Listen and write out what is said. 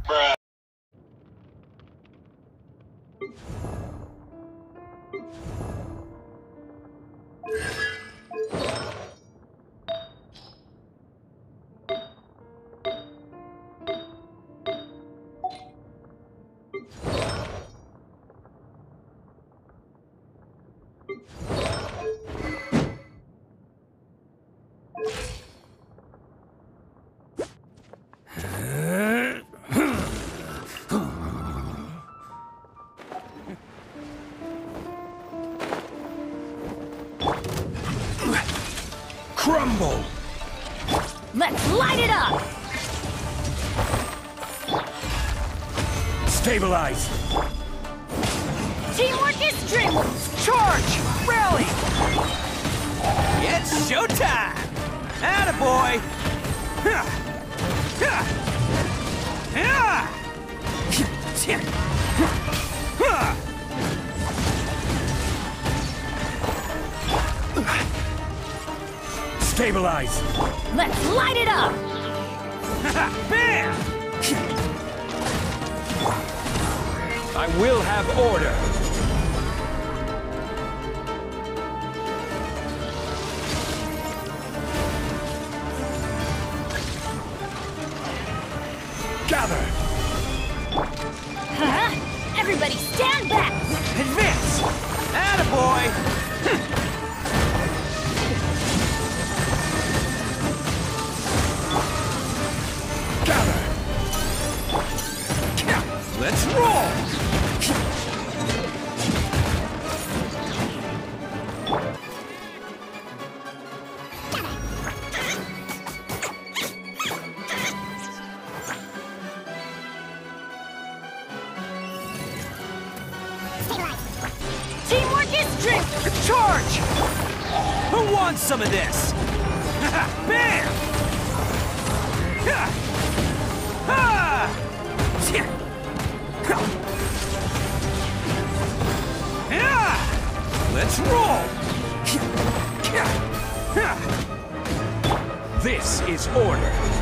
Crumble! Let's light it up! Stabilize! Teamwork is strength! Charge! Rally! It's showtime! Attaboy! Stabilize! Let's light it up! Bam! I will have order! Gather! Huh? Everybody stand back! Advance! Attaboy! Gather! Let's roll! Teamwork is strength! Charge! Who wants some of this? Bam! Let's roll! This is order!